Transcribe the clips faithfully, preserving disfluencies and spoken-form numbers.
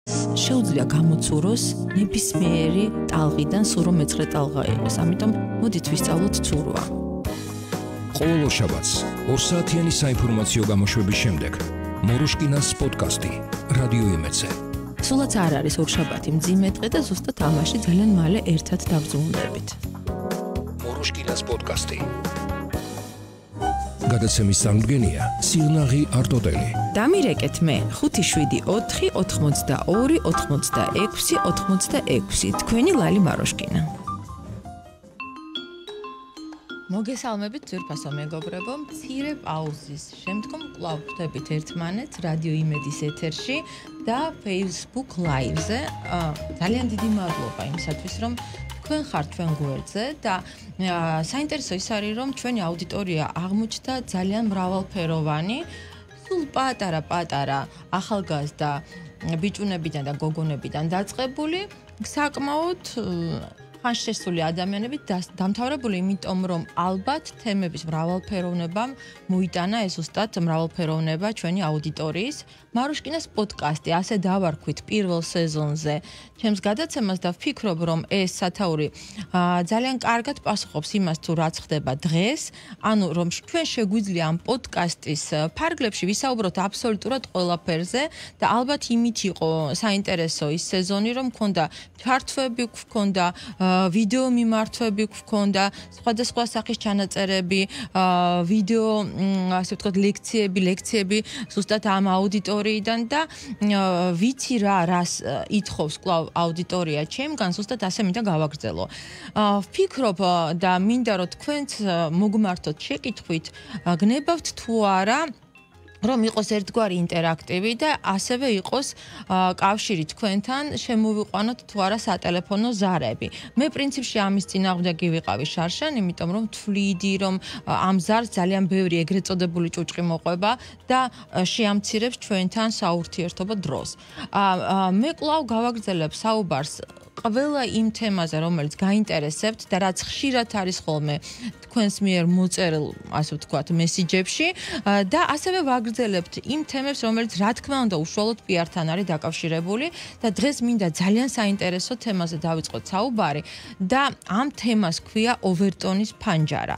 შეუძლია გამოცუროს ნებისმიერი ტალღიდან სულ რომ მეცხრე ტალღა იყოს, ამიტომ მოდით ვისწავლოთ ცურვა. ყოველ შაბათს ორ საათიანი საინფორმაციო გამოშვების შემდეგ მოროშკინას პოდკასტი რადიო იმედზე. სულაც არ არის ორ შაბათი მძიმე დღე და ზუსტად ამაში ძალიან მალე ერთად დავზრუნდებით. მოროშკინას პოდკასტი. გადაცემის წარმოდგენია სიღნაღი არტოდელი. დამირეკეთ მე ხუთი შვიდი ოთხი ოთხმოცდაორი ოთხმოცდაექვსი ოთხმოცდაექვსი თქვენი ლალი მაროშკინა. მოგესალმებით ძვირფასო მეგობრებო, მცირე პაუზის შემდგომ კვლავ ვხვდებით ერთმანეთს რადიო იმედის ეთერში და Facebook Live-ზე. ძალიან დიდი მადლობა იმისათვის, რომ თქვენ ხართ ჩვენ გვერდზე და საინტერესო ის არის, რომ ჩვენი აუდიტორია აღმოჩნდა ძალიან მრავალფეროვანი, სულ პატარა-პატარა ახალგაზრდა ბიჭუნებიდან და გოგონებიდან დაწყებული, საკმაოდ ხანშესული ადამიანები დამთავრებული, იმიტომ რომ ალბათ თემების მრავალფეროვნება მოიტანა ეს ზუსტად მრავალფეროვნება ჩვენი აუდიტორიის. მაროშკინას პოდკასტი, ასე დავარქვით პირველ სეზონზე ჩემს გადაცემას და ვფიქრობ, რომ ეს სათაური ძალიან კარგად პასუხობს იმას, თუ რაც ხდება დღეს, ანუ რომ ჩვენ შეგვიძლია ამ პოდკასტის ფარგლებში ვისაუბროთ აბსოლუტურად ყველაფერზე და ალბათ იმით იყო საინტერესო ის სეზონი, რომ მქონდა ჩართვები, გქონდა ვიდეო მიმართვები, გქონდა სხვადასხვა სახის ჩანაწერები, ვიდეო, ასე ვთქვათ, ლექციები, ლექციები ზუსტად ამ აუდიტორიიდან და ვიცი რა, რას ითხოვს კვლავ აუდიტორია ჩემგან, ზუსტად ასე მინდა გავაგრძელო. ვფიქრობ და მინდა რომ თქვენც მოგმართოთ შეკითხვით, გნებავთ თუ არა რომ იყოს ერთგვარი ინტერაქტივი და ასევე იყოს კავშირი თქვენთან, შემოვიყვანოთ თუ არა სატელეფონო ზარები. მე პრინციპში ამის წინააღმდეგი ვიყავი შარშან, იმიტომ რომ თვლიდი, რომ ამ ზარს ძალიან ბევრი ეგრეთ წოდებული ჭუჭყი მოყვება და შეამცირებს ჩვენთან საურთიერთობო დროს. მე კვლავ გავაგრძელებ საუბარს ყველა იმ თემაზე, რომელიც გაინტერესებთ და რაც ხშირად არის ხოლმე თქვენს მიერ მოწერილ, ასე ვთქვათ, მესიჯებში და ასევე ვაგრძელებთ იმ თემებს, რომელიც რა თქმა უნდა უშუალოდ პიართან არის დაკავშირებული და დღეს მინდა ძალიან საინტერესო თემაზე დავიწყოთ საუბარი და ამ თემას ქვია ოვერტონის ფანჯარა.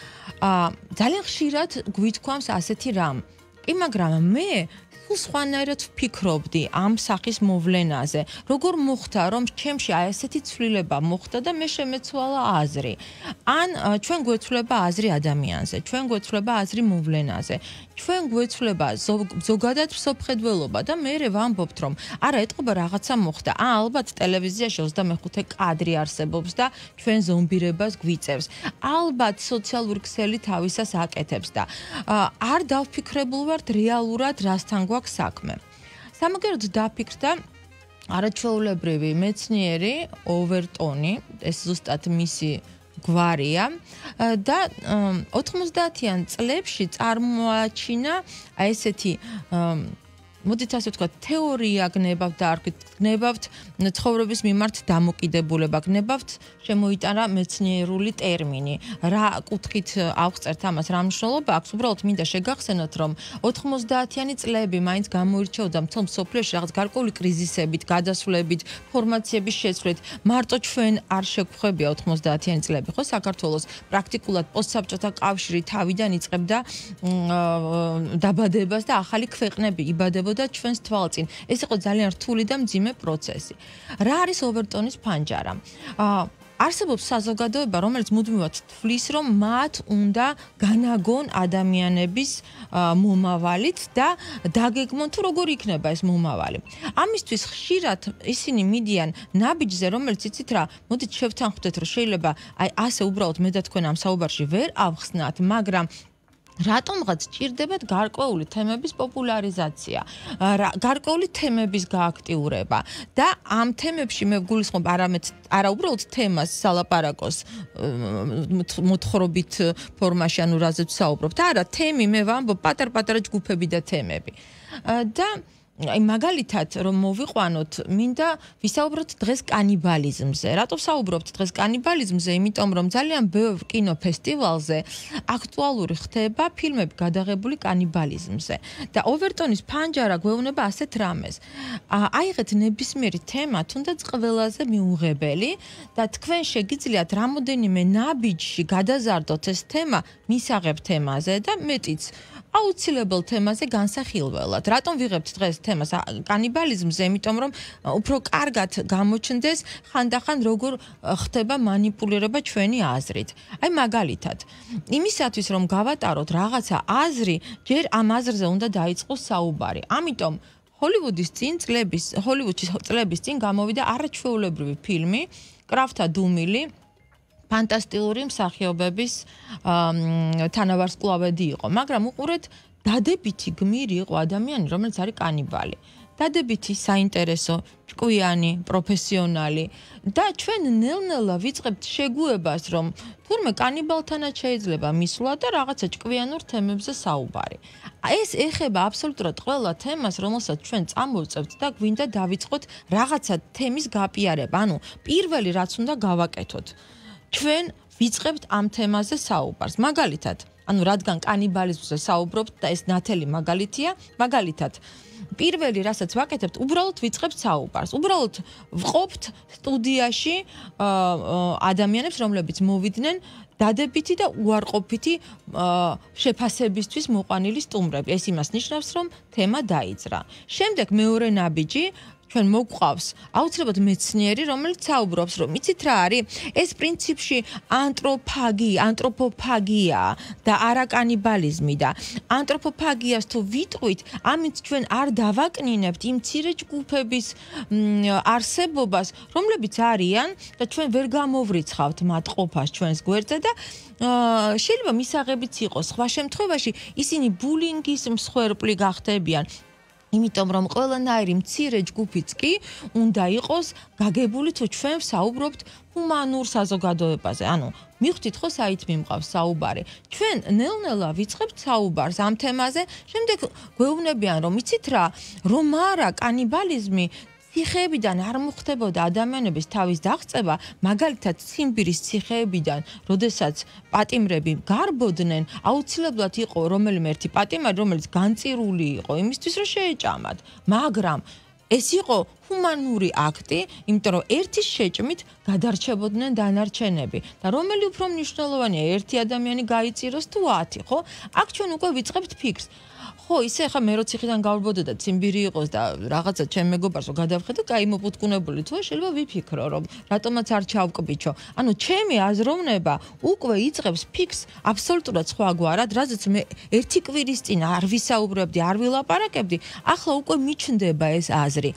ძალიან ხშირად გვითქვამს ასეთი რამ. კი, მაგრამ მე სხვანაირად ვფიქრობდი ამ სახის მოვლენაზე. როგორ მოხდა, რომ ჩემში აი ესეთი ცვლილება მოხდა და მე შემეცვალა აზრი. ან ჩვენ გვეცვლება აზრი ადამიანზე, ჩვენ გვეცვლება აზრი მოვლენაზე. ჩვენ გვეცვლება ზოგადად მსოფლმხედველობა და მე ვამბობთ, რომ არა, ეტყობა რაღაცა მოხდა. ა ალბათ ტელევიზიაში ოცდამეხუთე კადრი არსებობს და ჩვენ ზომბირებას გვიწევს. ალბათ სოციალური ქსელი თავისას აკეთებს და არ დავფიქრებულ ვართ რეალურად რასთან გვაქვს საქმე. სამაგეროდ დაფიქრდა არაჩვეულებრივი მეცნიერი ოვერტონი, ეს ზუსტად მისი გვარია და ოთხმოცდაათიან წლებში წარმოაჩინა აი ესეთი მოდით ასე ვთქვათ, თეორია გნებავთ და არ გნებავთ ცხოვრების მიმართ დამოკიდებულება, გნებავთ შემოიტანა მეცნიერული ტერმინი. რა კუთხით ავხსერთ ამას, რა მნიშვნელობა აქვს? უბრალოდ მინდა შეგახსენოთ, რომ ოთხმოცდაათიანი წლები მაინც გამოირჩეოდა მთელ მსოფლიოში რაღაც გარკვეული კრიზისებით, გადასვლებით, ფორმაციების შეცვლით. მარტო ჩვენ არ შეგხვებია ოთხმოცდაათიანი წლები, ხო? საქართველოს პრაქტიკულად პოსტსაბჭოთა კავშირი თავიდან იწყებდა დაბადებას და ახალი ქვეყნები იბადებოდა და ჩვენს თვალწინ. ეს იყო ძალიან რთული და მძიმე პროცესი. რა არის ოვერტონის ფანჯარა? არსებობს საზოგადოება, რომელიც მუდმივად თვლის, რომ მათ უნდა განაგონ ადამიანების მომავალით და დაგეგმონ თუ როგორ იქნება ეს მომავალი. ამისთვის ხშირად ისინი მიდიან ნაბიჯზე, რომელიც იცით რა, მოდით შევთანხმდეთ, რომ შეიძლება აი ასე უბრალოდ მე და თქვენ ამ საუბარში ვერ ავხსნათ, მაგრამ რატომღაც ჭირდებათ გარკვეული თემების პოპულარიზაცია, გარკვეული თემების გააქტიურება და ამ თემებში მე ვგულისხმობ არამედ არა უბრალოდ თემას სალაპარაკოს მოთხრობით ფორმაში, ანუ რაზეც საუბრობთ, არა, თემი მე ვამბობ პატარ-პატარა ჯგუფები და თემები. და აი მაგალითად რომ მოვიყვანოთ, მინდა ვისაუბროთ დღეს კანიბალიზმზე. რატო ვსაუბრობთ დღეს კანიბალიზმზე? იმიტომ რომ ძალიან ბევრ კინოფესტივალზე აქტუალური ხდება ფილმები გადაღებული კანიბალიზმზე. და ოვერტონის ფანჯარა გვეუბნება ასეთ რამეს. აიღეთ ნებისმიერი თემა, თუნდაც ყველაზე მიუღებელი და თქვენ შეგიძლიათ რამოდენიმე ნაბიჯში გადაზარდოთ ეს თემა მისაღებ თემაზე და მეტიც აუცილებელ თემაზე განსახილველად. რატომ ვიღებთ დღეს თემას კანიბალიზმზე? იმიტომ რომ უფრო კარგად გამოჩნდეს ხანდახან როგორ ხდება манипуლირება ჩვენი აზრით. აი მაგალითად, იმისათვის რომ გავატაროთ რაღაცა აზრი, ჯერ ამ აზრზე უნდა დაიწყოს საუბარი. ამიტომ ჰოლივუდის წინ წლების, ჰოლივუდში წლების წინ გამოვიდა არაჩვეულებრივი ფილმი, კრავთა დუმილი, ფანტასტიკური მსახიობების თანავარსკვლავედი იყო, მაგრამ უყურეთ, დადებითი გმირი იყო ადამიანი, რომელიც არის კანიბალი. დადებითი, საინტერესო, ჭკვიანი, პროფესიონალი და ჩვენ ნელ-ნელა ვიწყებთ შეგუებას, რომ თურმე კანიბალთანაც შეიძლება მისვლა და რაღაცა ჭკვიანურ თემებზე საუბარი. ეს ეხება აბსოლუტურად ყველა თემას, რომელსაც ჩვენ წამოვწევთ და გვინდა დავიწყოთ რაღაცა თემის გაპიარება. ანუ პირველი რაც უნდა გავაკეთოთ. ჩვენ ვიწყებთ ამ თემაზე საუბარს. მაგალითად, ანუ რადგან კანიბალიზმზე საუბრობთ და ეს ნათელი მაგალითია, მაგალითად, პირველი რასაც ვაკეთებთ, უბრალოდ ვიწყებთ საუბარს. უბრალოდ ვყოფთ სტუდიაში ადამიანებს, რომლებიც მოვიდნენ დადებითი და უარყოფითი შეფასებისთვის მოყვანილი სტუმრები. ეს იმას ნიშნავს, რომ თემა დაიძრა. შემდეგ მეორე ნაბიჯი ჩვენ მოგვყავს აუცილებლად მეცნიერი, რომელიც საუბრობს, რომ იცით რა არის? ეს პრინციპში ანთროპოფაგია, ანთროპოფაგია და არა კანიბალიზმი და ანთროპოფაგიას თუ ვიტყვით, ამით ჩვენ არ დავაკნინებთ იმ მცირე ჯგუფების არსებობას, რომლებიც არიან და ჩვენ ვერ გამოვრიცხავთ მათ ყოფას ჩვენს გვერდზე და შეიძლება მისაღებიც იყოს. სხვა შემთხვევაში ისინი ბულინგის მსხვერპლი გახდებიან. იმიტომ რომ ყველანაირი მცირე ჯგუფიც კი უნდა იყოს გაგებული თუ ჩვენ ვსაუბრობთ ჰუმანურ საზოგადოებაზე. ანუ მივხვდით ხო საით მიმყავს საუბარი. ჩვენ ნელ-ნელა ვიწყებთ საუბარს ამ თემაზე, შემდეგ გვეუბნებიან რომ იცით რა, რომ არა კანიბალიზმი ციხეებიდან არ მოხდებოდა ადამიანების თავის დაღწევა, მაგალითად ციმბირის ციხეებიდან, როდესაც პატიმრები გარბოდნენ, აუცილებლად იყო რომელიმე ერთი პატიმარი, რომელიც განწირული იყო იმისთვის, რომ შეეჭამათ. მაგრამ ეს იყო ჰუმანური აქტი, იმიტომ რომ ერთის შეჭმით გადარჩებოდნენ დანარჩენები. და რომელი უფრო მნიშვნელოვანია, ერთი ადამიანი გაიწიროს თუ ათი, ხო? აქ ჩვენ უკვე ვიწყებთ ფიქრს. ხო, ისე ხა მე რო ციხიდან გავბოდო და ციმბირი იყოს და რაღაცა ჩემ მეგობარს რომ გადავხედო, კაი მოპუტკუნებული თუ შეიძლება ვიფიქრო, რომ რატომაც არ ჩავკბიჩო. ანუ ჩემი აზროვნება უკვე იწყებს ფიქს აბსოლუტურად სხვაგვარად, რაზეც მე ერთი კვირის წინ არ ვისაუბრებდი, არ ვილაპარაკებდი, ახლა უკვე მიჩნდება ეს აზრი.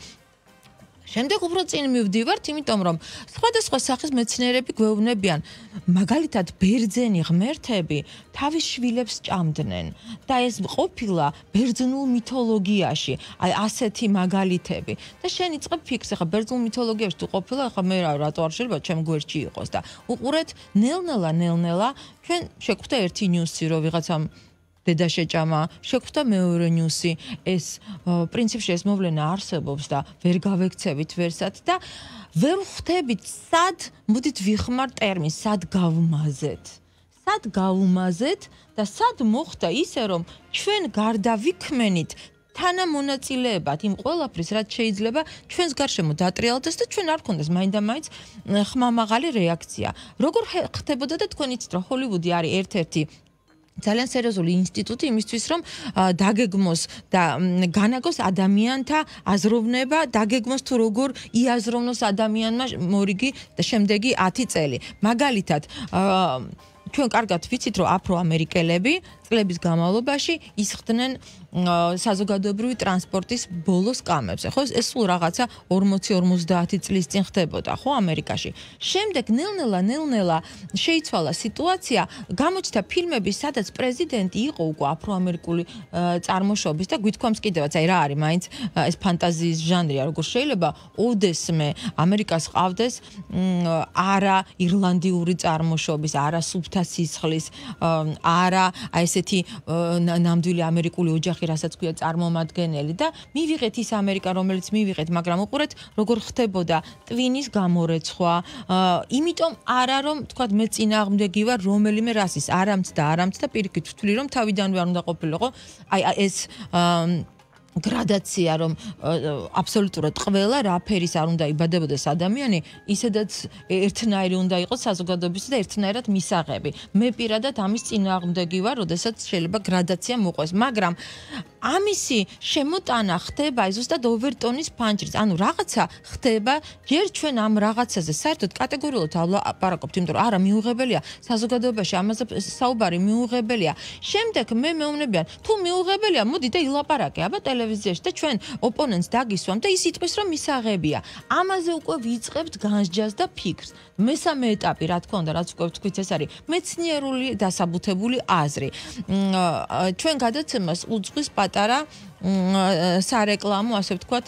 შემდეგ უფრო წინ მივდივართ, იმიტომ რომ სხვადასხვა სახის მეცნიერები გვეუბნებიან, მაგალითად ბერძენი ღმერთები თავის შვილებს ჭამდნენ და ეს ყოფილა ბერძნულ მითოლოგიაში, აი ასეთი მაგალითები. და შენ იწყებ ფიქრს, ახლა ბერძნულ მითოლოგიაში თუ ყოფილა, ახლა მე რა რატო არ შეიძლება ჩემ გვერდში იყოს და უყურეთ ნელ-ნელა, ნელ-ნელა ჩვენ შეგვხვდა ერთი ნიუსი, რომ ვიღაცამ დედა შეჭამა, შეგვხვდა მეორე ნიუსი, ეს პრინციპში ეს მოვლენა არსებობს და ვერ გავექცევით ვერსად და ვერ ხვდებით სად, მოდით ვიხმარ ტერმინს, სად გავმაზეთ. სად გავმაზეთ და სად მოხდა ისე, რომ ჩვენ გარდა ვიქმენით თანამონაწილეებად იმ ყველაფრის, რაც შეიძლება ჩვენს გარშემო დატრიალდეს და ჩვენ არ გქონდეს მაინდა-მაინც ხმამაღალი რეაქცია. როგორ ხდებოდა და თქვენ იცით, რომ ჰოლივუდი არის ერთ-ერთი ძალიან სერიოზული ინსტიტუტი იმისთვის, რომ დაგეგმოს და განაგოს ადამიანთა აზროვნება, დაგეგმოს თუ როგორ იაზროვნოს ადამიანმა მორიგი და შემდეგი ათი წელი. მაგალითად, ჩვენ კარგად ვიცით, რომ აფრო-ამერიკელები წლების განმავლობაში ისხდნენ საზოგადოებრივი ტრანსპორტის ბოლო სკამებზე. ხო, ეს სულ რაღაცა ორმოცი ორმოცდაათი წლის წინ ხდებოდა, ხო, ამერიკაში. შემდეგ ნელ-ნელა, ნელ-ნელა შეიცვალა სიტუაცია, გამოჩნდა ფილმები, სადაც პრეზიდენტი იყო უკვე აფრო-ამერიკული წარმოშობის და გვითქვამს კიდევაც, აი რა არის, მაინც ეს ფანტაზიის ჟანრია, როგორ შეიძლება ოდესმე ამერიკას ყავდეს არა ირლანდიური წარმოშობის, არა სუფთა მამათა სისხლის არა აი ესეთი ნამდვილი ამერიკული ოჯახი, რასაც ქვია წარმომადგენელი და მივიღეთ ის ამერიკა, რომელიც მივიღეთ, მაგრამ უყურეთ როგორ ხდებოდა ტვინის გამორეცხვა. იმიტომ არა რომ თქვათ მე წინააღმდეგი ვარ რომელიმე რასის, არამც და არამც და პირიქით ვთვლი რომ თავიდანვე არ უნდა ყოფილიყო აი ეს გრადაცია რომ აბსოლუტურად ყველა რა ფერის არ უნდა იბადებოდეს ადამიანი, ისედაც ერთნაირი უნდა იყოს საზოგადოების და ერთნაირად მისაღები. მე პირადად ამის წინააღმდეგი ვარ, როდესაც შეიძლება გრადაცია მოყვეს, მაგრამ ამისი შემოტანა ხდება აი ზუსტად ოვერტონის ფანჯრით. ანუ რაღაცა ხდება, ჯერ ჩვენ ამ რაღაცაზე საერთოდ კატეგორიულად ვლაპარაკობთ, იმიტომ რომ არა მიუღებელია საზოგადოებაში ამაზე საუბარი მიუღებელია. შემდეგ მე მეუბნებიან, თუ მიუღებელია, მოდი და ილაპარაკე, აბა ტელევიზიაში და ჩვენ ოპონენტს დაგისვამ და ის იტყვის რომ მისაღებია. ამაზე უკვე ვიწყებთ განსჯას და ფიქრს. მესამე ეტაპი, რა თქმა უნდა, რაც უკვე ვთქვით, ეს არის მეცნიერული დასაბუთებული აზრი. ჩვენ გადაცემას უძღვის პატარა სარეკლამო, ასე ვთქვათ,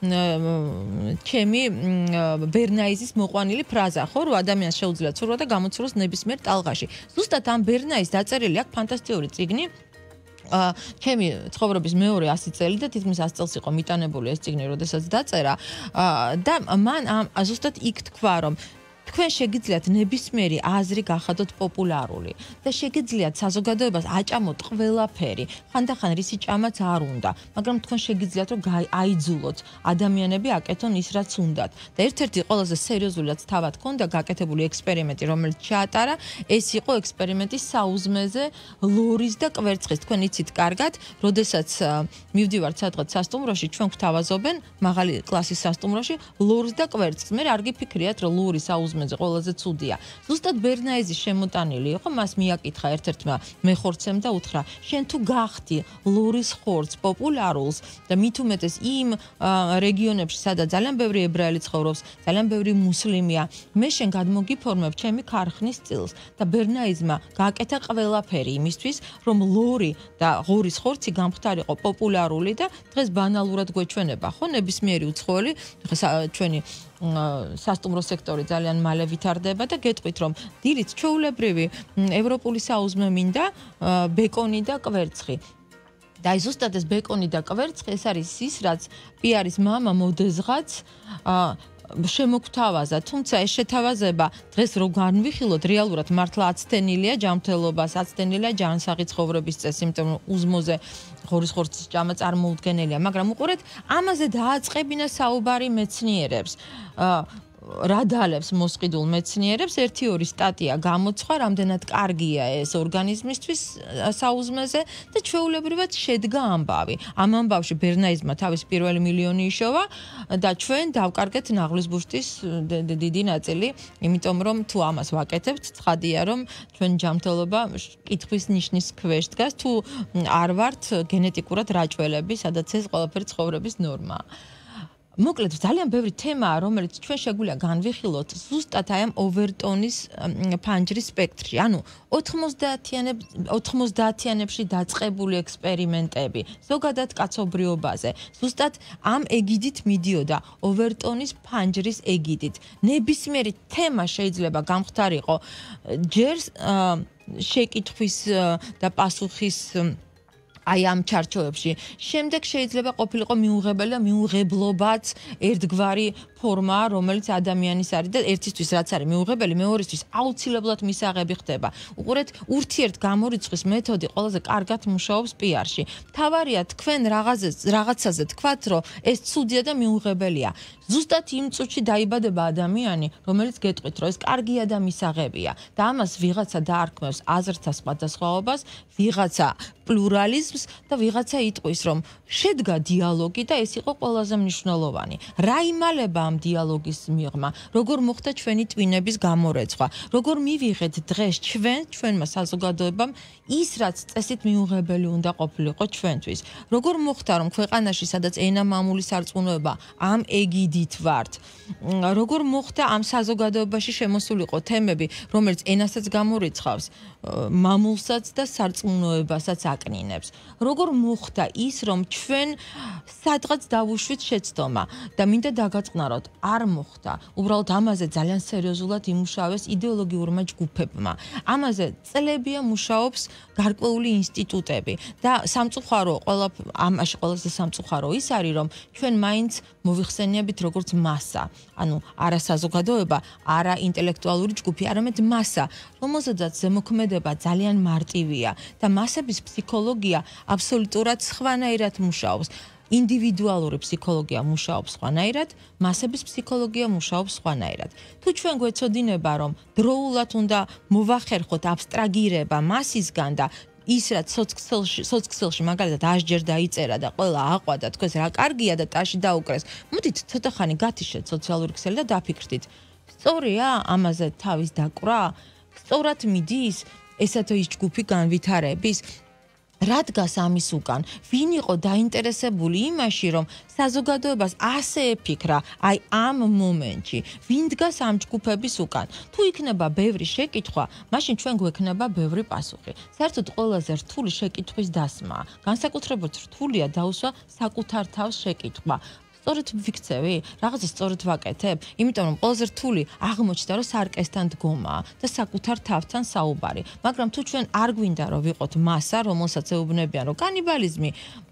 ჩემი ბერნაიზის მოყვანილი ფრაზა, ხო, რომ ადამიანს შეუძლია ცურვა და გამოცუროს ნებისმიერ ტალღაში. ზუსტად ამ ბერნაიზს დაწერილი აქვს ფანტასტიკური წიგნი. ჩემი ცხოვრების მეორე ასი წელი და თითქმის ასი წელს იყო მიტანებული ეს წიგნი, როდესაც დაწერა და მან ზუსტად იქ თქვა, რომ თქვენ შეგიძლიათ ნებისმიერი აზრი გახადოთ პოპულარული და შეგიძლიათ საზოგადოებას აჭამოთ ყველაფერი, ხანდახან რისი ჭამაც არ უნდა, მაგრამ თქვენ შეგიძლიათ რომ აიძულოთ ადამიანები აკეთონ ის რაც უნდათ. და ერთ-ერთი ყველაზე სერიოზული რაც თავად ჰქონდა გაკეთებული ექსპერიმენტი, რომელიც ჩაატარა, ეს იყო ექსპერიმენტი საუზმეზე ლორის და კვერცხის. თქვენ იცით კარგად, როდესაც მივდივართ სადღაც სასტუმროში, ჩვენ გვთავაზობენ მაღალი კლასის სასტუმროში ლორს და კვერცხს. მე არ გიფიქრიათ, რომ ლორი საუზმეზე ყველაზე ცუდია. ზუსტად ბერნაიზი შემოტანილი იყო, მას მიაკითხა ერთ-ერთმა მეხორცემ და უთხრა, შენ თუ გახდი ლორის ხორცს პოპულარულს და მით უმეტეს იმ რეგიონებში, სადაც ძალიან ბევრი ებრაელი ცხოვრობს, ძალიან ბევრი მუსლიმია, მე შენ გადმოგიფორმებ ჩემი ქარხნის სტილს და ბერნაიზმა გააკეთა ყველაფერი იმისთვის, რომ ლორი და ღორის ხორცი გამختارიყო პოპულარული და დღეს ბანალურად გვეჩვენება, ხო, ნებისმიერი უცხოელი, ჩვენი სასტუმრო სექტორი ძალიან მალე ვითარდება და გეტყვით რომ დილით ჩვეულებრივი ევროპული საუზმე მინდა ბეკონი და კვერცხი. და აი ზუსტად ეს ბეკონი და კვერცხი ეს არის ის რაც პიარის მამა მოდეზღაც შემოგთავაზა, თუმცა ეს შეთავაზება დღეს რო განვიხილოთ, რეალურად მართლა აცდენილია ჯანმრთელობას, აცდენილია ჯანსაღი ცხოვრების წესი, იმიტომ რომ უზმოზე ღორის ხორცის ჭამა წარმოუდგენელია, მაგრამ უყურეთ, ამაზე დააწყებინა საუბარი მეცნიერებს. რადალებს მოსყიდულ მეცნიერებს ერთი ორი სტატია გამოცხვა, რამდენად კარგია ეს ორგანიზმისთვის საუზმეზე და ჩვეულებრივად შედგა ამბავი. ამ ამბავში ბერნაიზმა თავის პირველი მილიონი იშოვა და ჩვენ დავკარგეთ ნაღლის ბუშტის დიდი ნაწილი, იმიტომ რომ თუ ამას ვაკეთებთ, ცხადია რომ ჩვენ ჯანმრთელობა კითხვის ნიშნის ქვეშ დგას, თუ არ ვართ გენეტიკურად რაჭველები, სადაც ეს ყველაფერი ცხოვრების ნორმაა. მოკლედ ძალიან ბევრი თემაა, რომელიც ჩვენ შეგვიძლია განვიხილოთ ზუსტად აი ამ ოვერტონის ფანჯრის სპექტრში. ანუ ოთხმოცდაათიანებში დაწყებული ექსპერიმენტები, ზოგადად კაცობრიობაზე, ზუსტად ამ ეგიდით მიდიოდა, ოვერტონის ფანჯრის ეგიდით. ნებისმიერი თემა შეიძლება გამختارიყო ჯერ შეკითხვის და პასუხის აი ამ ჩარჩოებში. შემდეგ შეიძლება ყოფილიყო მიუღებელი და მიუღებლობაც ერთგვარი ფორმაა, რომელიც ადამიანის არის და ერთისთვის რაც არის მიუღებელი, მეორისთვის აუცილებლად მისაღები ხდება. უყურეთ, ურთიერთ გამორიცხვის მეთოდი ყველაზე კარგად მუშაობს პიარში. თავარია თქვენ რაღაცაზე თქვათ, რომ ეს ცუდია და მიუღებელია. ზუსტად იმ წუთში დაიბადება ადამიანი, რომელიც გეტყვით, რომ ეს კარგია და მისაღებია და ამას ვიღაცა დაარქმევს აზრთა სხვადასხვაობას, ვიღაცა პლურალიზმს და ვიღაცა იტყვის, რომ შედგა დიალოგი და ეს იყო ყველაზე მნიშვნელოვანი. რა იმალება ამ დიალოგის მიღმა, როგორ მოხდა ჩვენი ტვინების გამორეცხვა, როგორ მივიღეთ დღეს ჩვენ, ჩვენმა საზოგადოებამ ის, რაც წესით მიუღებელი უნდა ყოფილიყო ჩვენთვის. როგორ მოხდა, რომ ქვეყანაში, სადაც ენამამული სარწმუნოება ამ ეგიდით ვართ, როგორ მოხდა ამ საზოგადოებაში შემოსულიყო თემები, რომელიც ენასაც გამორიცხავს, მამულსაც და სარწმუნოებასაც აკნინებს. როგორ მოხდა ის, რომ ჩვენ სადღაც დავუშვით შეცდომა და მინდა დაგაწყნაროთ, არ მოხდა. უბრალოდ ამაზე ძალიან სერიოზულად იმუშავეს იდეოლოგიურმა ჯგუფებმა. ამაზე წლებია მუშაობს გარკვეული ინსტიტუტები და სამწუხარო ყველა ამაში ყველაზე სამწუხარო ის არის, რომ ჩვენ მაინც მოვიხსენიებით როგორც მასა. ანუ არა საზოგადოება, არა ინტელექტუალური ჯგუფი, არამედ მასა, რომელზედაც ზემოქმედება ძალიან მარტივია და მასების ფსიქოლოგია აბსოლუტურად სხვანაირად მუშაობს. ინდივიდუალური ფსიქოლოგია მუშაობს სხვანაირად, მასების ფსიქოლოგია მუშაობს სხვანაირად. თუ ჩვენ გვეცოდინება, რომ დროულად უნდა მოვახერხოთ აბსტრაგირება მასისგან და ის რაც სოციქსელში სოციქსელში მაგალითად აშჯერ დაიწერა და ყველა აყვადა თქვენს რა კარგია და ტაში დაუკრეს. მოდით ცოტა ხანი გათიშეთ სოციალური ქსელი და დაფიქრდით. სწორია ამაზე თავის დაკვრა? სწორად მიდის ესა თუ ის ჯგუფი განვითარების? რა დგას ამის უკან? ვინ იყო დაინტერესებული იმაში, რომ საზოგადოებას ასე ეფიქრა, აი ამ მომენტში? ვინ დგას ამ ჯგუფების უკან? თუ იქნება ბევრი შეკითხვა, მაშინ ჩვენ გვექნება ბევრი პასუხი. საერთოდ ყველაზე რთული შეკითხვის დასმა. განსაკუთრებით რთულია დაუსვა საკუთარ თავს შეკითხვა. სწორედ ვიქცევი, რაღაცა სწორედ ვაკეთებ, იმიტომ რომ ყველაზე რთული აღმოჩნდა, რომ სარკესთან დგომა და საკუთარ თავთან საუბარი. მაგრამ თუ ჩვენ არ გვინდა რომ ვიყოთ მასა, რომელსაც ეუბნებიან, რომ კანიბალიზმი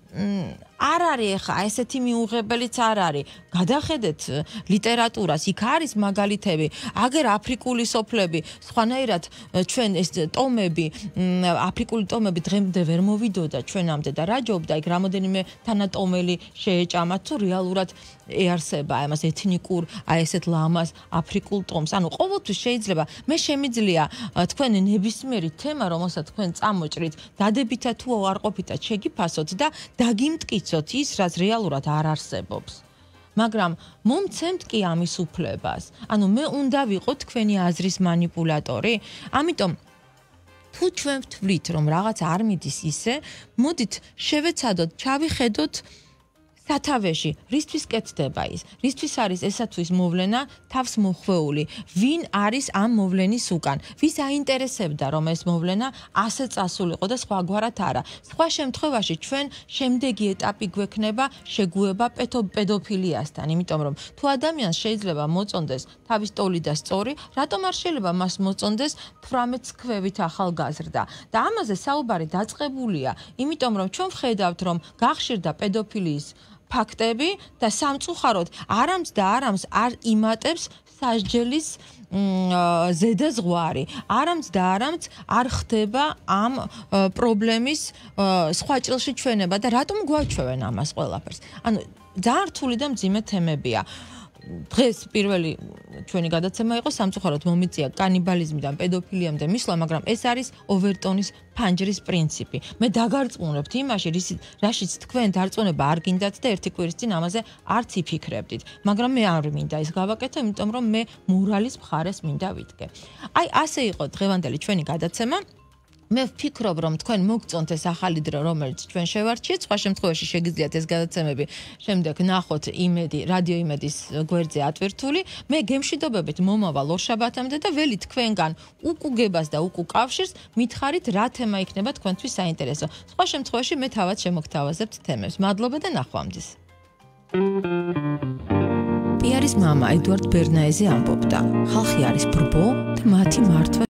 არ არის ხა ესეთი მიუღებელიც არ არის. გადახედეთ ლიტერატურას, იქ არის მაგალითები, აგერ აფრიკული სოფლები, სხვანაირად ჩვენ ეს ტომები, აფრიკული ტომები დღემდე ვერ მოვიდოდა ჩვენამდე და რაჯობდა იქ რამოდენიმე თანატომელი შეეჭამა თუ რეალურად ეარსება ამას ეთნიკურ, აი ესეთ ლამას აფრიკულ ტომს. ანუ ყოველთვის შეიძლება მე შემიძლია თქვენ ნებისმიერი თემა, რომელსაც თქვენ წამოჭრით, დადებითად თუ არ ყოფითად შეგიფასოთ და დაგიმტკიცოთ ის, რაც რეალურად არ არსებობს. მაგრამ მომცემთ კი ამის უფლებას. ანუ მე უნდა ვიყო თქვენი აზრის მანიპულატორი. ამიტომ თუ ჩვენ ვთვლით, რომ რაღაც არ მიდის ისე, მოდით შევეცადოთ, ჩავიხედოთ სათავეში, რისთვის კეთდება ის? რისთვის არის ესათვის მოვლენა თავს მოხვეული? ვინ არის ამ მოვლენის უკან? ვის აინტერესებდა, რომ ეს მოვლენა ასე წასულიყო და სხვაგვარად არა? სხვა შემთხვევაში ჩვენ შემდეგი ეტაპი გვექნება შეგუება პედოფილიასთან, იმიტომ რომ თუ ადამიანს შეიძლება მოწონდეს თავის ტოლი და სწორი, რატომ არ შეიძლება მას მოწონდეს თვრამეტ სქვევით ახალგაზრდა? და ამაზე საუბარი დაწყებულია, იმიტომ რომ ჩვენ ვხედავთ, რომ გახშირდა პედოფილიის ფაქტები და სამწუხაროდ არამც და არამს არ იმატებს სასჯელის ზედა ზღვარი. არამც და არამც არ ხდება ამ პრობლემის სხვა ჭრილში ჩვენება და რატომ გვაჩვევენ ამას ყველაფერს? ანუ ძალიან რთული და მძიმე თემებია. დღეს პირველი ჩვენი გადაცემა იყო სამწუხაროდ მომიწია კანიბალიზმიდან პედოფილიამდე მისვლა, მაგრამ ეს არის ოვერტონის ფანჯრის პრინციპი. მე დაგარწმუნებთ იმაში, რაშიც თქვენ დარწმუნება არ გინდათ და ერთი კვირის წინ ამაზე არც იფიქრებდით. მაგრამ მე არ მინდა ეს გავაკეთო, იმიტომ რომ მე მორალის მხარეს მინდა ვიდგე. აი ასე იყო დღევანდელი ჩვენი გადაცემა. მე ვფიქრობ, რომ თქვენ მოგწონთ ეს ახალი დრო, რომელიც ჩვენ შევარჩიეთ. სხვა შემთხვევაში შეგიძლიათ ეს გადაცემები შემდეგ ნახოთ იმედი, რადიო იმედის გვერდზე ატვირთული. მე გემშვიდობებით მომავალ ორშაბათამდე და ველი თქვენგან უკუგებას და უკუკავშირს მითხარით, რა თემა იქნება თქვენთვის საინტერესო. სხვა შემთხვევაში მე თავად შემოგთავაზებთ თემებს. მადლობა და ნახვამდის. პიარის მამა ედუარდ ბერნაეზი ამბობდა, ხალხი არის ბრბო და მათი მართვა